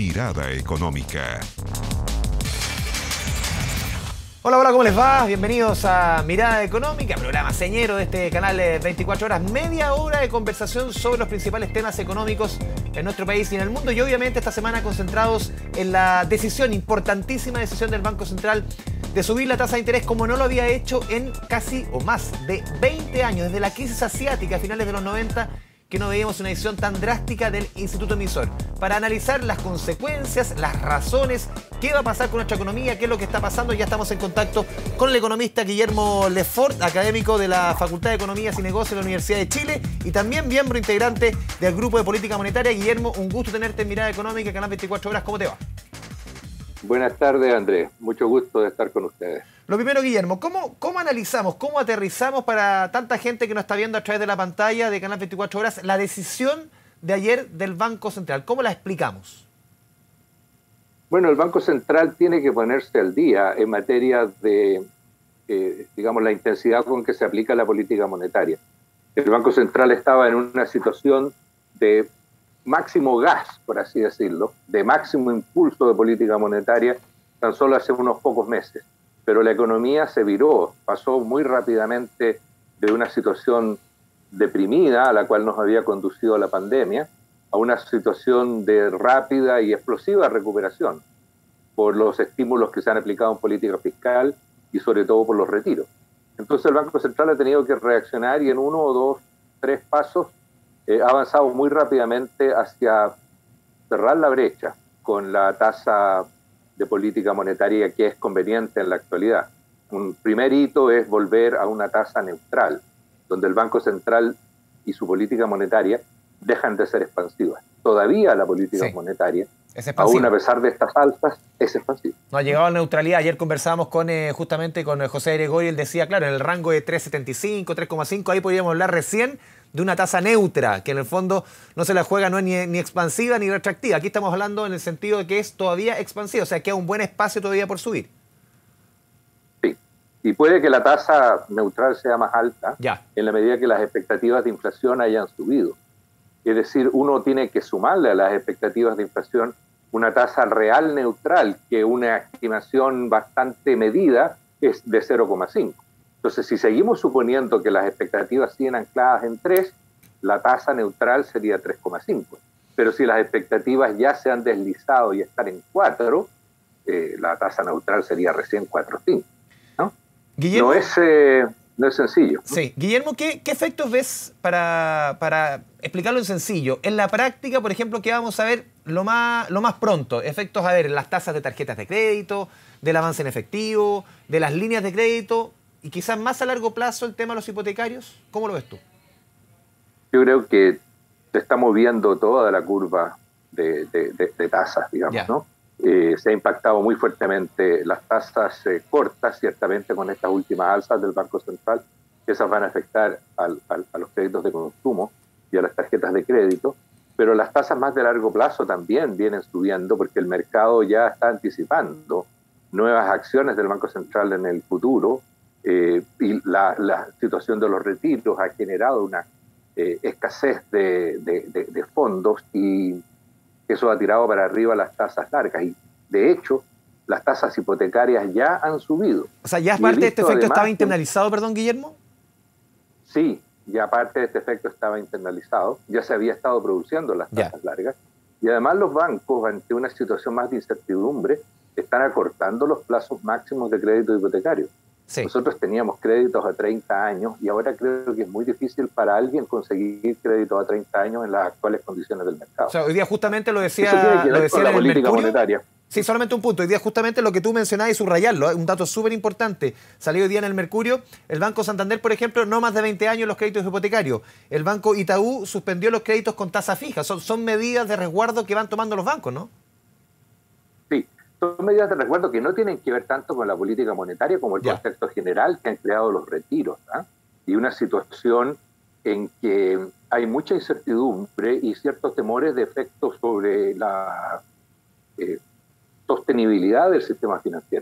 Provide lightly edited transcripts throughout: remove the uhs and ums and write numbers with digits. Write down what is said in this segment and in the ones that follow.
Mirada Económica. Hola, hola, ¿cómo les va? Bienvenidos a Mirada Económica, programa señero de este canal de 24 horas, media hora de conversación sobre los principales temas económicos en nuestro país y en el mundo, y obviamente esta semana concentrados en la decisión, importantísima decisión del Banco Central de subir la tasa de interés como no lo había hecho en casi o más de 20 años, desde la crisis asiática a finales de los 90, que no veíamos una decisión tan drástica del Instituto Emisor. Para analizar las consecuencias, las razones, qué va a pasar con nuestra economía, qué es lo que está pasando, ya estamos en contacto con el economista Guillermo Lefort, académico de la Facultad de Economías y Negocios de la Universidad de Chile y también miembro integrante del Grupo de Política Monetaria. Guillermo, un gusto tenerte en Mirada Económica, Canal 24 Horas. ¿Cómo te va? Buenas tardes, Andrés. Mucho gusto de estar con ustedes. Lo primero, Guillermo, ¿cómo analizamos, cómo aterrizamos para tanta gente que nos está viendo a través de la pantalla de Canal 24 Horas la decisión de ayer del Banco Central? ¿Cómo la explicamos? Bueno, el Banco Central tiene que ponerse al día en materia de, digamos, la intensidad con que se aplica la política monetaria. El Banco Central estaba en una situación de máximo gas, por así decirlo, de máximo impulso de política monetaria tan solo hace unos pocos meses. Pero la economía se viró, pasó muy rápidamente de una situación deprimida a la cual nos había conducido la pandemia a una situación de rápida y explosiva recuperación por los estímulos que se han aplicado en política fiscal y sobre todo por los retiros. Entonces el Banco Central ha tenido que reaccionar y en 1, 2, 3 pasos ha avanzado muy rápidamente hacia cerrar la brecha con la tasa de política monetaria que es conveniente en la actualidad. Un primer hito es volver a una tasa neutral, donde el Banco Central y su política monetaria dejan de ser expansivas. Todavía la política monetaria, aún a pesar de estas alzas, es expansiva. No ha llegado a la neutralidad. Ayer conversábamos justamente con José Gregorio, él decía, claro, en el rango de 3,75, 3,5, ahí podríamos hablar recién de una tasa neutra, que en el fondo no se la juega, no es ni expansiva ni retractiva. Aquí estamos hablando en el sentido de que es todavía expansiva, o sea, queda un buen espacio todavía por subir. Sí, y puede que la tasa neutral sea más alta en la medida que las expectativas de inflación hayan subido. Es decir, uno tiene que sumarle a las expectativas de inflación una tasa real neutral, que una estimación bastante medida es de 0,5. Entonces, si seguimos suponiendo que las expectativas siguen ancladas en 3, la tasa neutral sería 3,5. Pero si las expectativas ya se han deslizado y están en 4, la tasa neutral sería recién 4,5. ¿No? Guillermo, no es sencillo. Sí. Guillermo, ¿qué efectos ves para explicarlo en sencillo? En la práctica, por ejemplo, ¿qué vamos a ver lo más pronto? Efectos, a ver, en las tasas de tarjetas de crédito, del avance en efectivo, de las líneas de crédito y quizás más a largo plazo el tema de los hipotecarios. ¿Cómo lo ves tú? Yo creo que se está moviendo toda la curva de tasas, digamos, ¿no? Se ha impactado muy fuertemente las tasas cortas, ciertamente con estas últimas alzas del Banco Central, que esas van a afectar a los créditos de consumo y a las tarjetas de crédito, pero las tasas más de largo plazo también vienen subiendo porque el mercado ya está anticipando nuevas acciones del Banco Central en el futuro y la situación de los retiros ha generado una escasez de fondos y eso ha tirado para arriba las tasas largas y de hecho las tasas hipotecarias ya han subido. O sea, ¿ya parte de este efecto estaba internalizado, perdón, Guillermo? Sí, ya parte de este efecto estaba internalizado, ya se había estado produciendo las tasas largas y además los bancos ante una situación más de incertidumbre están acortando los plazos máximos de crédito hipotecario. Sí. Nosotros teníamos créditos a 30 años y ahora creo que es muy difícil para alguien conseguir créditos a 30 años en las actuales condiciones del mercado. O sea, hoy día justamente lo decía en la política monetaria. Sí, solamente un punto. Hoy día justamente lo que tú mencionabas y subrayarlo, un dato súper importante. Salió hoy día en el Mercurio, el Banco Santander, por ejemplo, no más de 20 años los créditos hipotecarios. El Banco Itaú suspendió los créditos con tasa fija. Son medidas de resguardo que van tomando los bancos, ¿no? Sí. Son medidas de resguardo que no tienen que ver tanto con la política monetaria como el contexto general que han creado los retiros. Y una situación en que hay mucha incertidumbre y ciertos temores de efectos sobre la sostenibilidad del sistema financiero.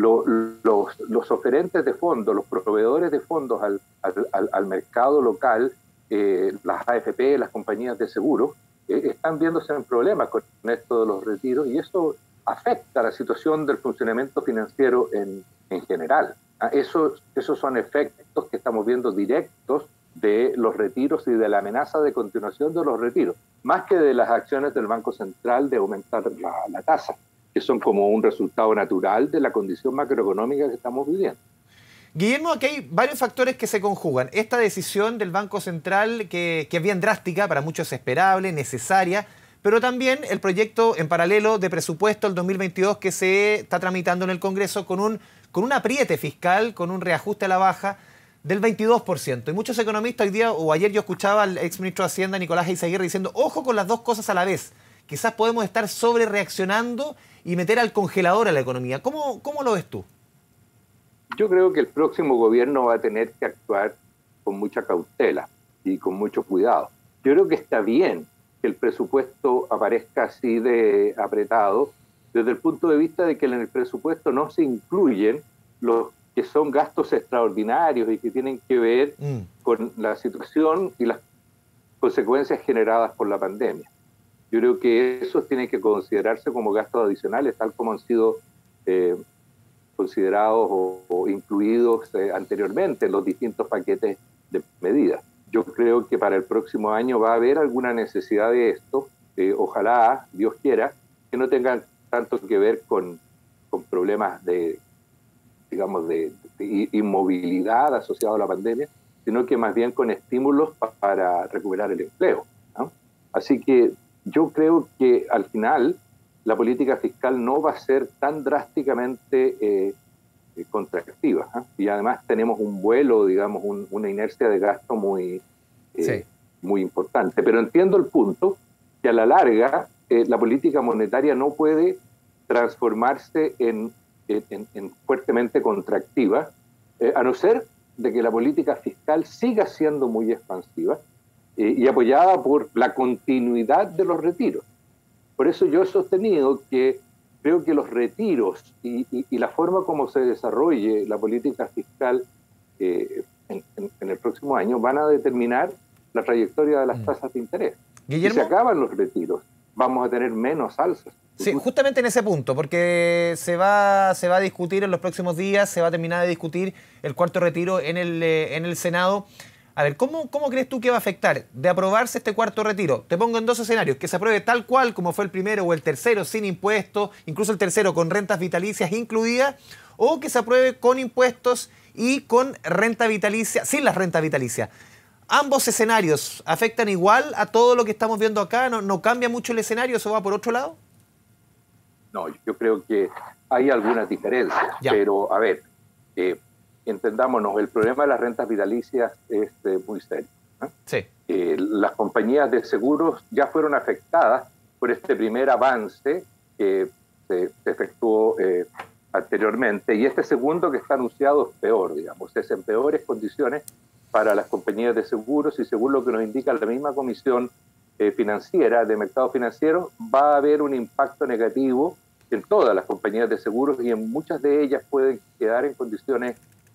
Los oferentes de fondos, los proveedores de fondos al mercado local, las AFP, las compañías de seguros, están viéndose en problemas con esto de los retiros y eso afecta la situación del funcionamiento financiero en general. Esos son efectos que estamos viendo directos de los retiros y de la amenaza de continuación de los retiros, más que de las acciones del Banco Central de aumentar la tasa, que son como un resultado natural de la condición macroeconómica que estamos viviendo. Guillermo, aquí hay varios factores que se conjugan. Esta decisión del Banco Central, que es bien drástica, para muchos esperable, necesaria, pero también el proyecto en paralelo de presupuesto del 2022 que se está tramitando en el Congreso con un apriete fiscal, con un reajuste a la baja del 22%. Y muchos economistas hoy día, o ayer yo escuchaba al exministro de Hacienda, Nicolás Eizaguirre, diciendo, ojo con las dos cosas a la vez. Quizás podemos estar sobre reaccionando y meter al congelador a la economía. ¿Cómo lo ves tú? Yo creo que el próximo gobierno va a tener que actuar con mucha cautela y con mucho cuidado. Yo creo que está bien que el presupuesto aparezca así de apretado, desde el punto de vista de que en el presupuesto no se incluyen los que son gastos extraordinarios y que tienen que ver con la situación y las consecuencias generadas por la pandemia. Yo creo que eso tiene que considerarse como gastos adicionales, tal como han sido considerados o incluidos anteriormente en los distintos paquetes de medidas. Yo creo que para el próximo año va a haber alguna necesidad de esto, ojalá, Dios quiera, que no tengan tanto que ver con problemas de inmovilidad asociados a la pandemia, sino que más bien con estímulos para recuperar el empleo, ¿no? Así que yo creo que al final la política fiscal no va a ser tan drásticamente contractiva, ¿eh? Y además tenemos un vuelo, digamos, una inercia de gasto muy importante. Pero entiendo el punto que a la larga la política monetaria no puede transformarse en fuertemente contractiva, a no ser de que la política fiscal siga siendo muy expansiva y apoyada por la continuidad de los retiros. Por eso yo he sostenido que creo que los retiros y la forma como se desarrolle la política fiscal en el próximo año van a determinar la trayectoria de las tasas de interés. Guillermo, si se acaban los retiros, vamos a tener menos alzas. Sí, justamente en ese punto, porque se va a discutir en los próximos días, se va a terminar de discutir el cuarto retiro en el Senado. A ver, ¿cómo crees tú que va a afectar de aprobarse este cuarto retiro? Te pongo en dos escenarios, que se apruebe tal cual como fue el primero o el tercero sin impuestos, incluso el tercero con rentas vitalicias incluidas, o que se apruebe con impuestos y con renta vitalicia, sin las rentas vitalicias. ¿Ambos escenarios afectan igual a todo lo que estamos viendo acá? ¿No cambia mucho el escenario? ¿Eso va por otro lado? No, yo creo que hay algunas diferencias, pero a ver, entendámonos, el problema de las rentas vitalicias es muy serio, ¿no? Sí. Las compañías de seguros ya fueron afectadas por este primer avance que se efectuó anteriormente, y este segundo que está anunciado es peor, digamos, es en peores condiciones para las compañías de seguros, y según lo que nos indica la misma Comisión Financiera de Mercado Financiero, va a haber un impacto negativo en todas las compañías de seguros y en muchas de ellas pueden quedar en condiciones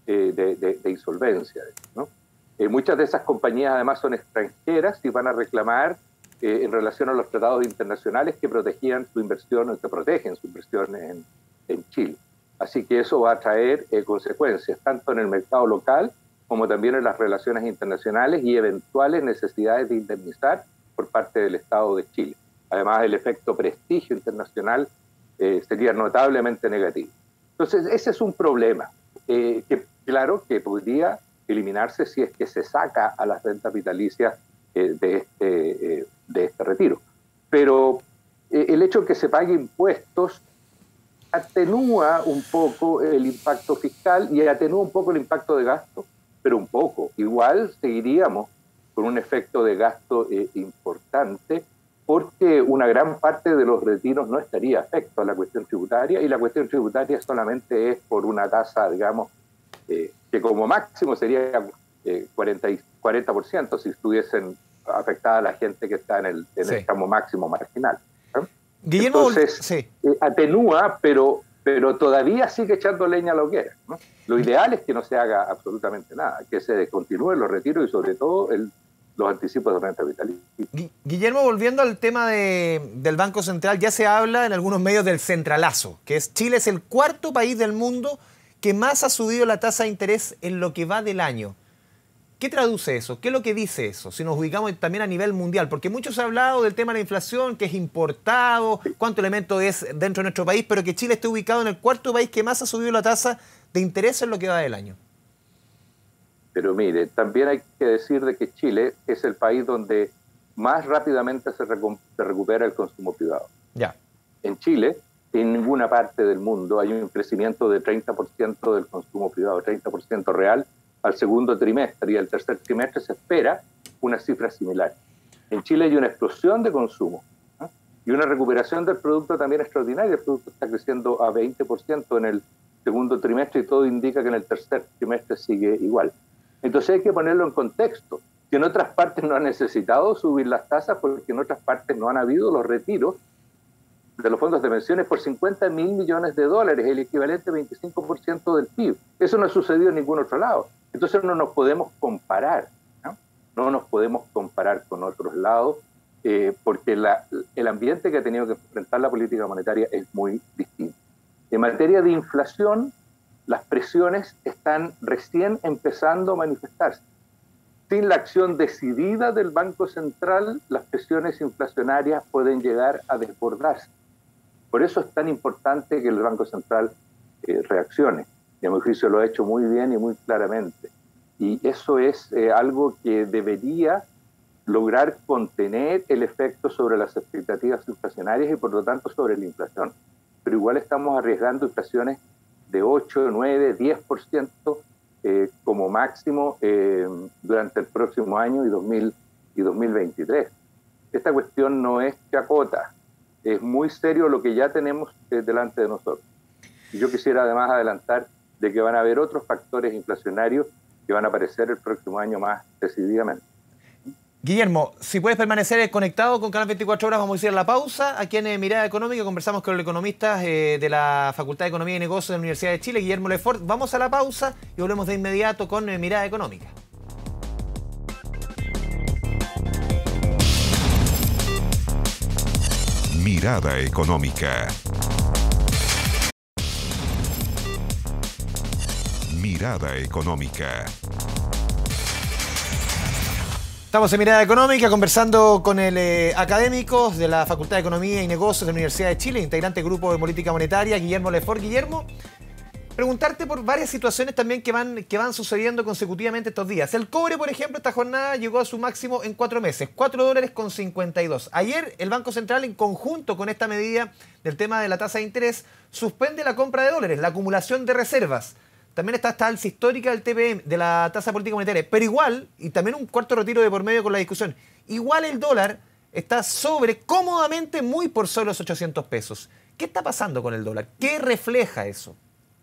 de insolvencia, ¿no? Muchas de esas compañías además son extranjeras y van a reclamar en relación a los tratados internacionales que protegían su inversión, que protegen su inversión en Chile. Así que eso va a traer consecuencias tanto en el mercado local como también en las relaciones internacionales y eventuales necesidades de indemnizar por parte del Estado de Chile. Además, el efecto prestigio internacional sería notablemente negativo. Entonces, ese es un problema que, claro, que podría eliminarse si es que se saca a las rentas vitalicias de este retiro. Pero el hecho de que se pague impuestos atenúa un poco el impacto fiscal y atenúa un poco el impacto de gasto, pero un poco. Igual seguiríamos con un efecto de gasto importante, porque una gran parte de los retiros no estaría afecto a la cuestión tributaria, y la cuestión tributaria solamente es por una tasa, digamos, que como máximo sería 40% si estuviesen afectada la gente que está en el tramo máximo marginal, ¿no? Guillermo, entonces, atenúa, pero todavía sigue echando leña a la hoguera, ¿no? Lo ideal es que no se haga absolutamente nada, que se descontinúen los retiros y sobre todo los anticipos de renta vitalicia. Guillermo, volviendo al tema del Banco Central, ya se habla en algunos medios del centralazo, que es Chile es el cuarto país del mundo que más ha subido la tasa de interés en lo que va del año. ¿Qué traduce eso? ¿Qué es lo que dice eso? Si nos ubicamos también a nivel mundial, porque muchos han hablado del tema de la inflación, que es importado, cuánto elemento es dentro de nuestro país, pero que Chile esté ubicado en el cuarto país que más ha subido la tasa de interés en lo que va del año. Pero mire, también hay que decir de que Chile es el país donde más rápidamente se recupera el consumo privado. Ya. En Chile, en ninguna parte del mundo hay un crecimiento de 30% del consumo privado, 30% real al segundo trimestre, y al tercer trimestre se espera una cifra similar. En Chile hay una explosión de consumo, ¿no? Y una recuperación del producto también extraordinaria. El producto está creciendo a 20% en el segundo trimestre y todo indica que en el tercer trimestre sigue igual. Entonces hay que ponerlo en contexto, que en otras partes no han necesitado subir las tasas porque en otras partes no han habido los retiros de los fondos de pensiones por 50.000 millones de dólares, el equivalente al 25% del PIB. Eso no ha sucedido en ningún otro lado. Entonces no nos podemos comparar, ¿no? No nos podemos comparar con otros lados porque el ambiente que ha tenido que enfrentar la política monetaria es muy distinto. En materia de inflación, las presiones están recién empezando a manifestarse. Sin la acción decidida del Banco Central, las presiones inflacionarias pueden llegar a desbordarse. Por eso es tan importante que el Banco Central reaccione. Y a mi juicio lo ha hecho muy bien y muy claramente. Y eso es algo que debería lograr contener el efecto sobre las expectativas inflacionarias y por lo tanto sobre la inflación. Pero igual estamos arriesgando inflaciones de 8, 9, 10% como máximo durante el próximo año y 2023. Esta cuestión no es chacota, es muy serio lo que ya tenemos delante de nosotros. Y yo quisiera además adelantar de que van a haber otros factores inflacionarios que van a aparecer el próximo año más decididamente. Guillermo, si puedes permanecer conectado con Canal 24 Horas, vamos a ir a la pausa. Aquí en Mirada Económica conversamos con el economista de la Facultad de Economía y Negocios de la Universidad de Chile, Guillermo Lefort. Vamos a la pausa y volvemos de inmediato con Mirada Económica. Mirada Económica. Mirada Económica. Estamos en Mirada Económica conversando con el académico de la Facultad de Economía y Negocios de la Universidad de Chile, integrante del Grupo de Política Monetaria, Guillermo Lefort. Guillermo, preguntarte por varias situaciones también que van sucediendo consecutivamente estos días. El cobre, por ejemplo, esta jornada llegó a su máximo en 4 meses, $4.52. Ayer el Banco Central, en conjunto con esta medida del tema de la tasa de interés, suspende la compra de dólares, la acumulación de reservas. También está esta alza histórica del TPM, de la tasa política monetaria. Pero igual, y también un cuarto retiro de por medio con la discusión, igual el dólar está cómodamente muy por sobre los 800 pesos. ¿Qué está pasando con el dólar? ¿Qué refleja eso?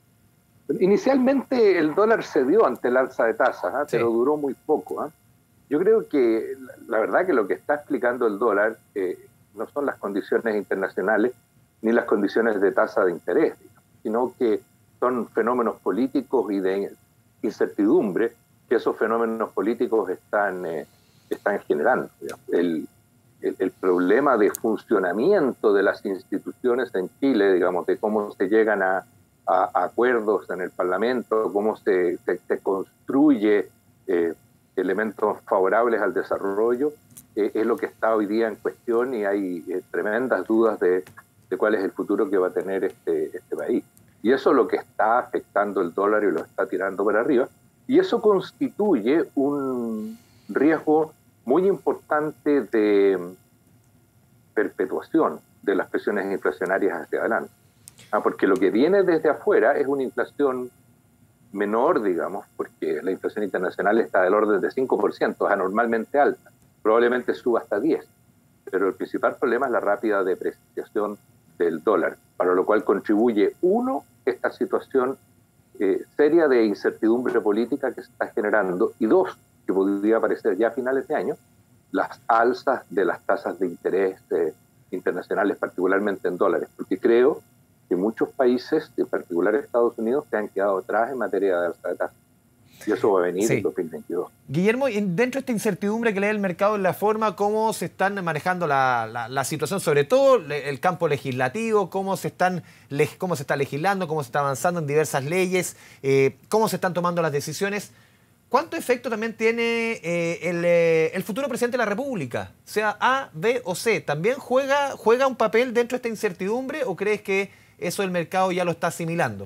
Inicialmente el dólar cedió ante el alza de tasas, Sí. pero duró muy poco. Yo creo que la verdad que lo que está explicando el dólar no son las condiciones internacionales ni las condiciones de tasa de interés, sino que son fenómenos políticos y de incertidumbre que esos fenómenos políticos están generando. El problema de funcionamiento de las instituciones en Chile, digamos, de cómo se llegan a acuerdos en el Parlamento, cómo se construye elementos favorables al desarrollo, es lo que está hoy día en cuestión y hay tremendas dudas de cuál es el futuro que va a tener este país. Y eso es lo que está afectando el dólar y lo está tirando para arriba. Y eso constituye un riesgo muy importante de perpetuación de las presiones inflacionarias hacia adelante. Porque lo que viene desde afuera es una inflación menor, digamos, porque la inflación internacional está del orden de 5%, es anormalmente alta. Probablemente suba hasta 10%. Pero el principal problema es la rápida depreciación del dólar, para lo cual contribuye, uno, esta situación seria de incertidumbre política que se está generando, y dos, que podría aparecer ya a finales de año, las alzas de las tasas de interés internacionales, particularmente en dólares, porque creo que muchos países, en particular Estados Unidos, se han quedado atrás en materia de alza de tasas. Y eso va a venir Sí. en 2022. Guillermo, dentro de esta incertidumbre que le da el mercado en la forma, ¿cómo se están manejando la situación? Sobre todo el campo legislativo, cómo se está legislando, cómo se está avanzando en diversas leyes, cómo se están tomando las decisiones. ¿Cuánto efecto también tiene el futuro presidente de la República? Sea A, B o C. ¿También juega un papel dentro de esta incertidumbre o crees que eso el mercado ya lo está asimilando?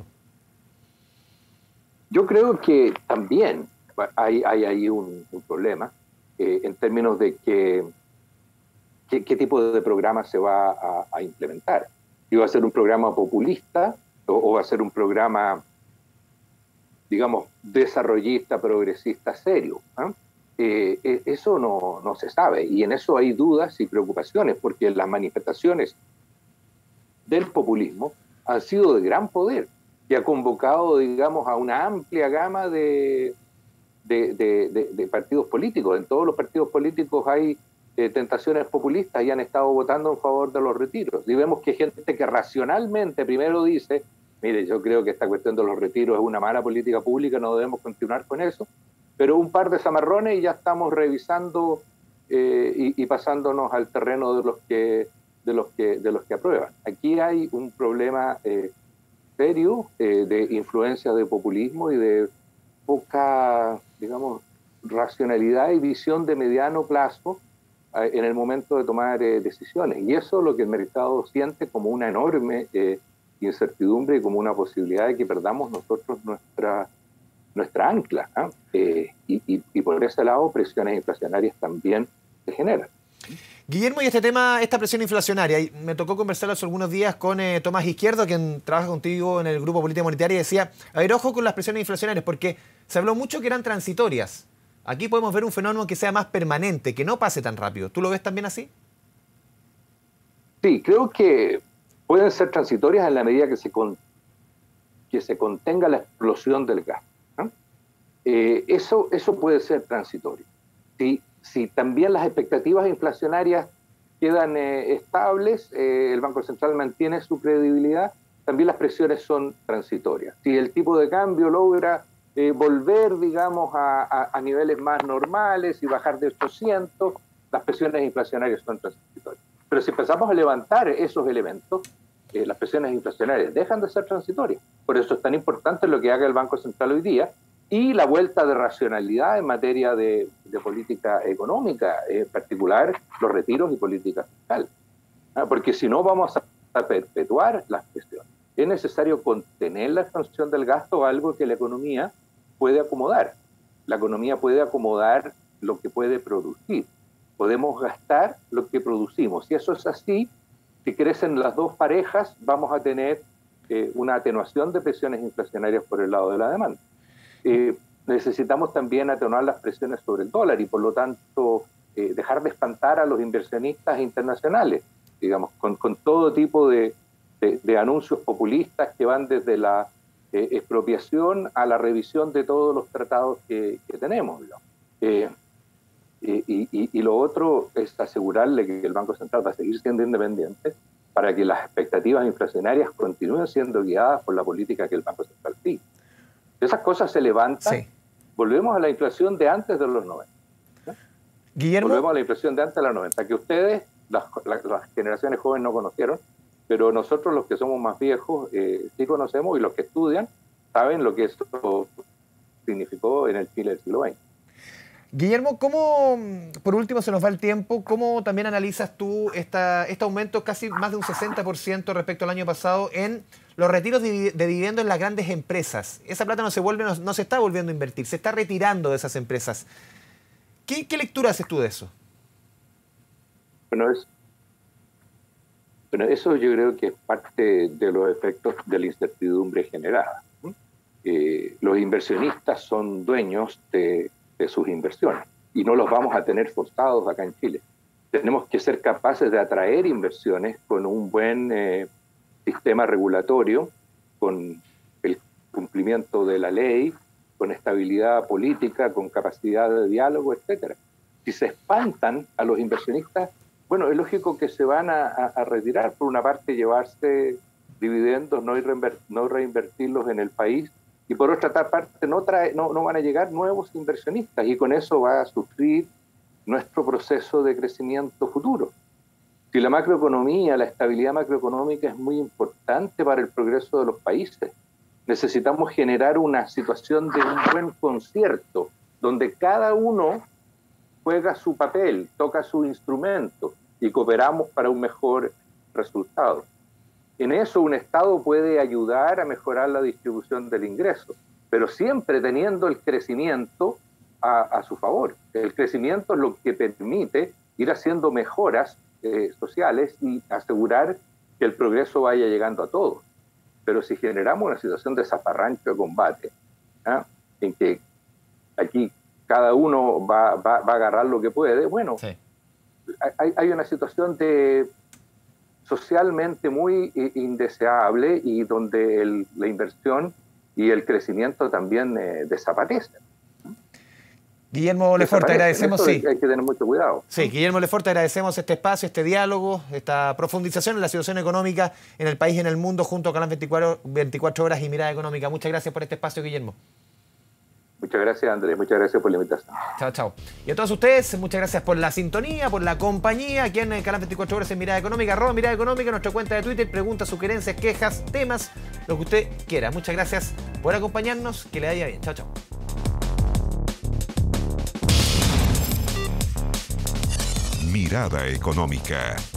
Yo creo que también hay ahí un problema en términos de qué tipo de programa se va a implementar. ¿Y va a ser un programa populista o va a ser un programa, digamos, desarrollista, progresista, serio? Eso no se sabe, y en eso hay dudas y preocupaciones, porque las manifestaciones del populismo han sido de gran poder y ha convocado, digamos, a una amplia gama de partidos políticos. En todos los partidos políticos hay tentaciones populistas y han estado votando en favor de los retiros. Y vemos que hay gente que racionalmente primero dice: mire, yo creo que esta cuestión de los retiros es una mala política pública, no debemos continuar con eso, pero un par de zamarrones y ya estamos revisando y pasándonos al terreno de los que aprueban. Aquí hay un problema serio de influencia de populismo y de poca, digamos, racionalidad y visión de mediano plazo en el momento de tomar decisiones. Y eso es lo que el mercado siente como una enorme incertidumbre y como una posibilidad de que perdamos nosotros nuestra ancla. Y por ese lado, presiones inflacionarias también se generan. Guillermo, y este tema, esta presión inflacionaria, me tocó conversar hace algunos días con Tomás Izquierdo, quien trabaja contigo en el Grupo Política Monetaria, y decía: a ver, ojo con las presiones inflacionarias, porque se habló mucho que eran transitorias. Aquí podemos ver un fenómeno que sea más permanente, que no pase tan rápido. ¿Tú lo ves también así? Sí, creo que pueden ser transitorias en la medida que se contenga la explosión del gasto, ¿no? Eso puede ser transitorio. Si también las expectativas inflacionarias quedan estables, el Banco Central mantiene su credibilidad, también las presiones son transitorias. Si el tipo de cambio logra volver, digamos, a niveles más normales y bajar de 800, las presiones inflacionarias son transitorias. Pero si empezamos a levantar esos elementos, las presiones inflacionarias dejan de ser transitorias. Por eso es tan importante lo que haga el Banco Central hoy día y la vuelta de racionalidad en materia de política económica, en particular los retiros y política fiscal. Porque si no vamos a perpetuar las presiones. Es necesario contener la expansión del gasto, algo que la economía puede acomodar. La economía puede acomodar lo que puede producir. Podemos gastar lo que producimos. Si eso es así, si crecen las dos parejas, vamos a tener una atenuación de presiones inflacionarias por el lado de la demanda. Necesitamos también atenuar las presiones sobre el dólar y, por lo tanto, dejar de espantar a los inversionistas internacionales, digamos, con todo tipo de anuncios populistas que van desde la expropiación a la revisión de todos los tratados que tenemos, ¿no? Y lo otro es asegurarle que el Banco Central va a seguir siendo independiente para que las expectativas inflacionarias continúen siendo guiadas por la política que el Banco Central sigue. Esas cosas se levantan, sí. Volvemos a la inflación de antes de los 90. ¿No? Guillermo. Volvemos a la inflación de antes de los 90, que ustedes, las generaciones jóvenes, no conocieron, pero nosotros los que somos más viejos sí conocemos, y los que estudian saben lo que eso significó en el Chile del siglo XX. Guillermo, ¿cómo, por último, se nos va el tiempo, cómo también analizas tú este aumento casi más de un 60% respecto al año pasado en los retiros de dividendos en las grandes empresas? Esa plata no se está volviendo a invertir, se está retirando de esas empresas. ¿Qué lectura haces tú de eso? Bueno, eso yo creo que es parte de los efectos de la incertidumbre generada. Los inversionistas son dueños de sus inversiones y no los vamos a tener forzados acá en Chile. Tenemos que ser capaces de atraer inversiones con un buen sistema regulatorio, con el cumplimiento de la ley, con estabilidad política, con capacidad de diálogo, etcétera. Si se espantan a los inversionistas, bueno, es lógico que se van a retirar. Por una parte, llevarse dividendos, no reinvertirlos en el país, y por otra parte no van a llegar nuevos inversionistas, y con eso va a sufrir nuestro proceso de crecimiento futuro. Si la macroeconomía, la estabilidad macroeconómica es muy importante para el progreso de los países, necesitamos generar una situación de un buen concierto, donde cada uno juega su papel, toca su instrumento y cooperamos para un mejor resultado. En eso un Estado puede ayudar a mejorar la distribución del ingreso, pero siempre teniendo el crecimiento a su favor. El crecimiento es lo que permite ir haciendo mejoras sociales y asegurar que el progreso vaya llegando a todos. Pero si generamos una situación de zafarrancho de combate, en que aquí cada uno va a agarrar lo que puede, bueno, sí, hay una situación socialmente muy indeseable, y donde la inversión y el crecimiento también desaparecen. Guillermo Lefort, te agradecemos. Sí, hay que tener mucho cuidado. Sí, Guillermo Lefort, te agradecemos este espacio, este diálogo, esta profundización en la situación económica en el país y en el mundo, junto a Canal 24 Horas y Mirada Económica. Muchas gracias por este espacio, Guillermo. Muchas gracias, Andrés. Muchas gracias por la invitación. Chao, chao. Y a todos ustedes, muchas gracias por la sintonía, por la compañía aquí en el Canal 24 Horas en Mirada Económica, @Mirada Económica, nuestra cuenta de Twitter. Preguntas, sugerencias, quejas, temas, lo que usted quiera. Muchas gracias por acompañarnos. Que le vaya bien. Chao, chao. Mirada Económica.